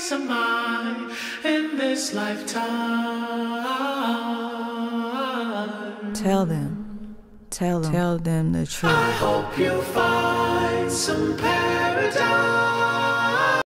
peace of mind in this lifetime. Tell them the truth. I hope you find some paradise.